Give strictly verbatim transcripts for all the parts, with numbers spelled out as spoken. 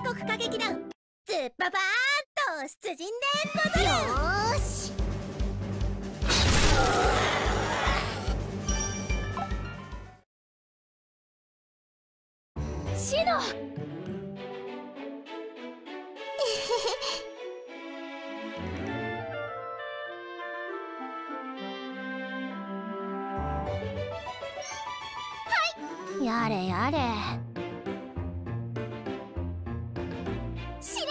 国歌劇団ズッパパーンと出陣でござる。よーし。シノやれやれ。司令。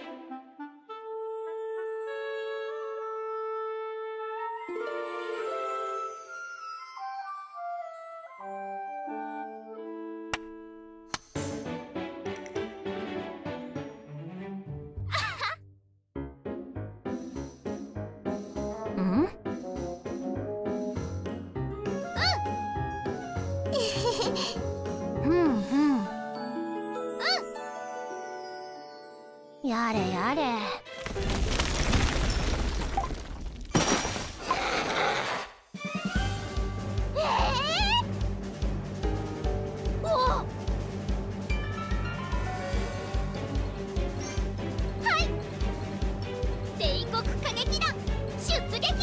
うん？うんうん。やれやれ。ええー、おお。はい。帝国歌劇団出撃。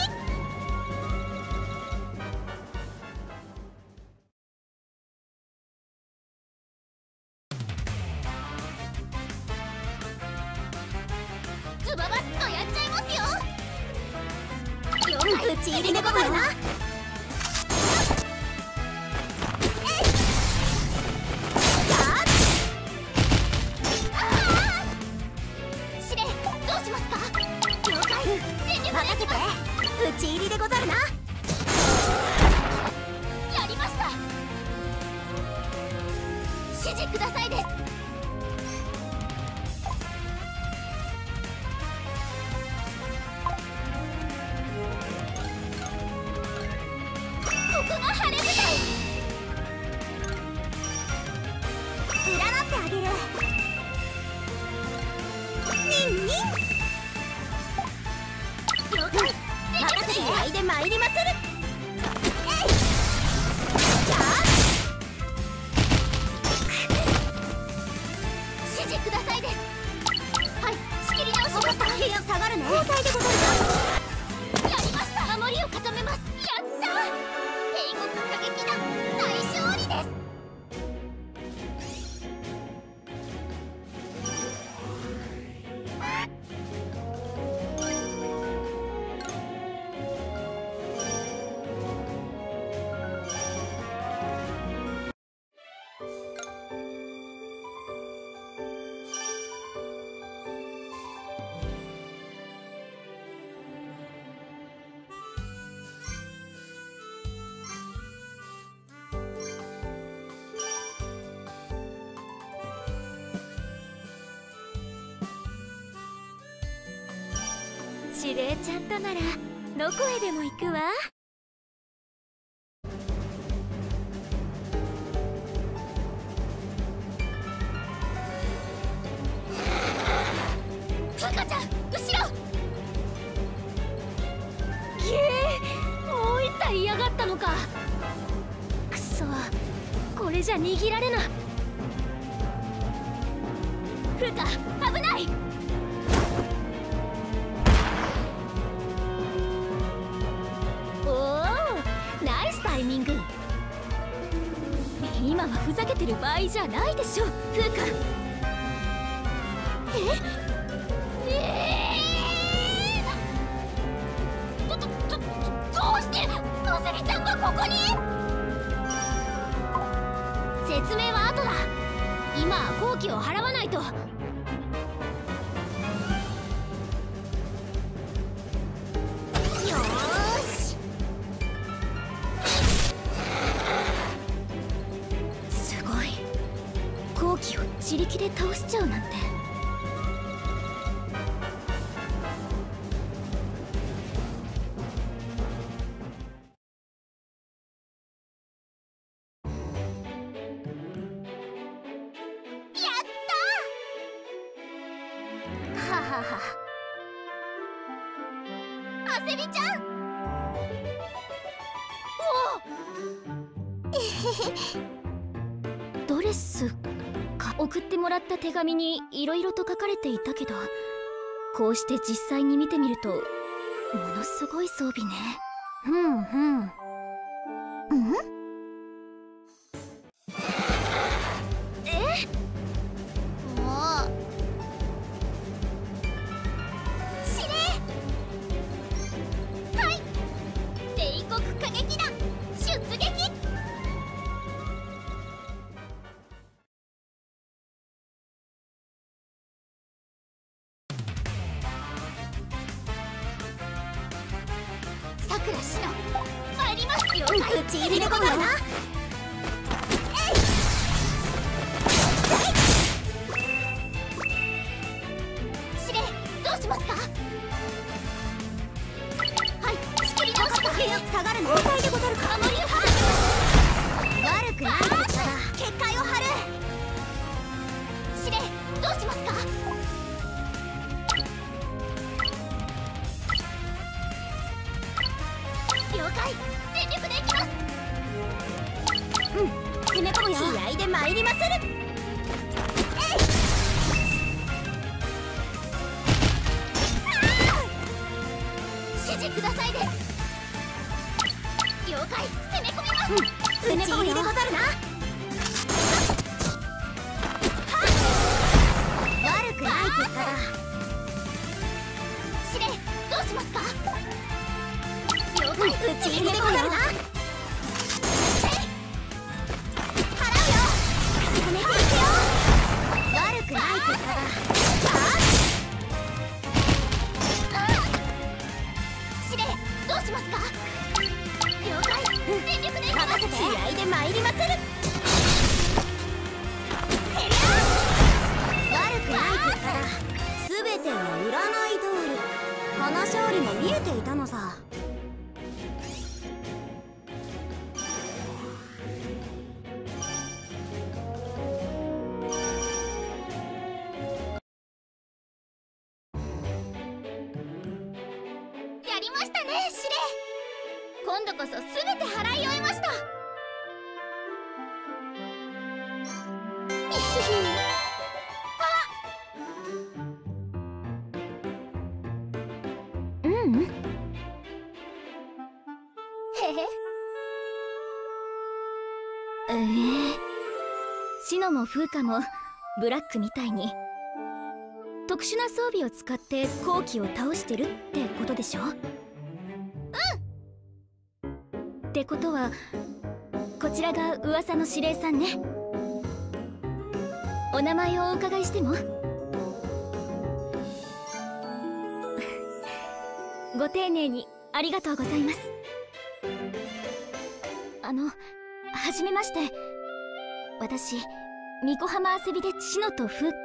ズババッとやっちゃいますよ。了解。打ち入りでござるな。司令、どうしますか。了解。全力任せて。打ち入りでござるな。やりました。指示くださいです。ここが晴れ舞台。占ってあげる。ニンニン。了解。任せて。気合いで参りまする。えい。やあ。指示くださいです。はい、仕切り直しました。部屋下がるね。交代でございます。やりました。守りを固めます。やったー。帝国歌劇団大勝利です。司令ちゃんとならどこへでも行くわ。フカちゃん後ろ。げえ、もう一体嫌がったのか。くそ、これじゃ逃げられな。フカ危ない。ナイスタイミング。今はふざけてる場合じゃないでしょ、フーカ。ええー、ど、ど、ど、どうしてのせみちゃんがここに。説明は後だ。今は工期を払わないと。後期を自力で倒しちゃうなんて。やったははは。あせみちゃん。おお。えへへ。ドレスか送ってもらった手紙にいろいろと書かれていたけど、こうして実際に見てみるとものすごい装備ね。ふんふん。うん？え？もう司令。はい、帝国歌劇団出撃。さくらしの参りますよ。打ち入りでござるな。司令、どうしますか？はい、仕切り直します。下がるね。交代でござるか。守りを張る。悪くないですから。結界を張る。司令、どうしますか？了解、全力でいきます。うん、攻め込むよ。気合で参りまする。えい。指示くださいです。了解、攻め込みます。うん、攻め込むよ。でござるな。悪くない結果だ。司令、どうしますか？了解、打ち入りでござるな。払うよ。止めていくよ。悪くない結果だ。司令、どうしますか？了解、全力でいきます。気合で参りまする。てりゃ悪くない結果だ。全ては占い通り。この勝利も見えていたのさ。やりましたね、司令。今度こそ全て払い終えました。うんうん。へへ。えー、シノもフーカもブラックみたいに特殊な装備を使って後期を倒してるってことでしょ？うん。ってことはこちらが噂の司令さんね。お名前をお伺いしても？ご丁寧にありがとうございます。あの、はじめまして。私、巫女浜あせびでシノとフー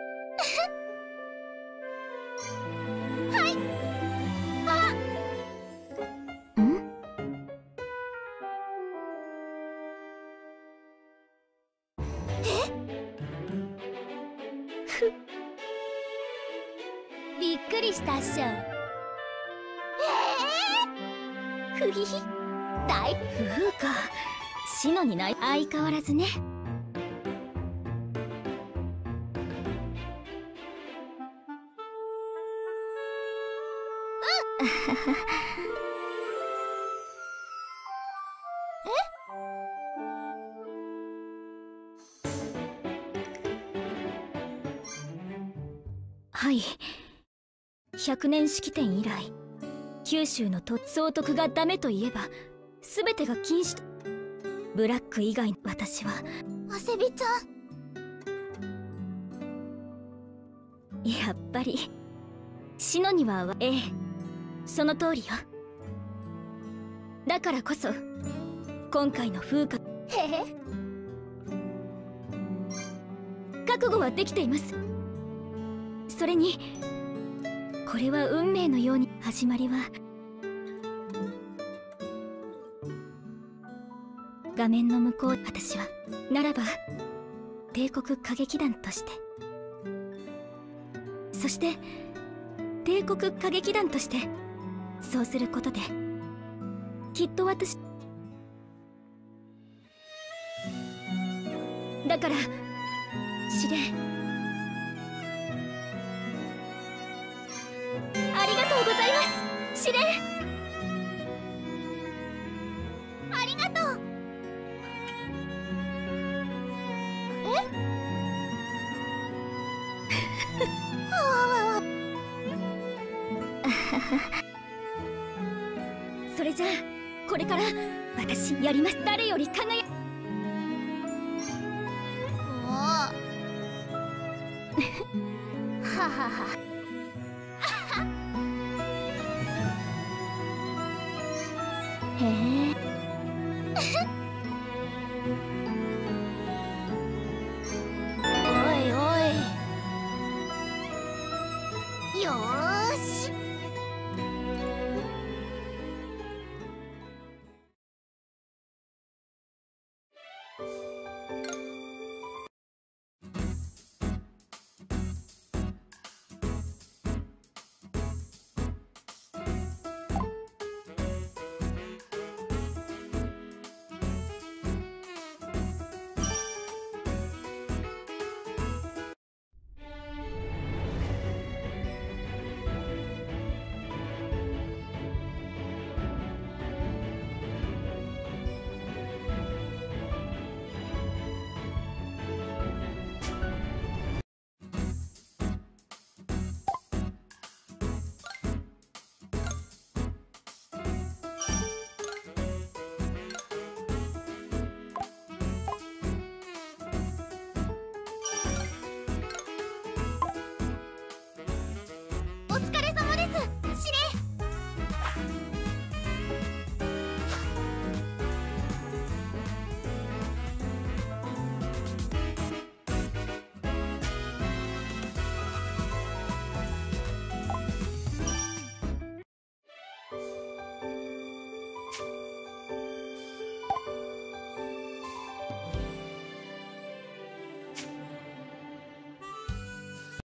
はい。あん？え？ふびっくりしたっしょ。えー、ふひひ。大フーか。シノにない相変わらずね。はい。百年式典以来、九州のと総督がダメと言えば全てが禁止と。ブラック以外の私はあせびちゃん。やっぱりシノにはええ、その通りよ。だからこそ今回の風化、へへ、覚悟はできています。それにこれは運命のように。始まりは画面の向こう。私はならば帝国歌劇団として、そして帝国歌劇団として、そうすることできっと私だから試練。ありがとうございます、試練。ありがとう。えわわわ。それじゃあこれから私やります。誰より輝く。もうははは。へえ。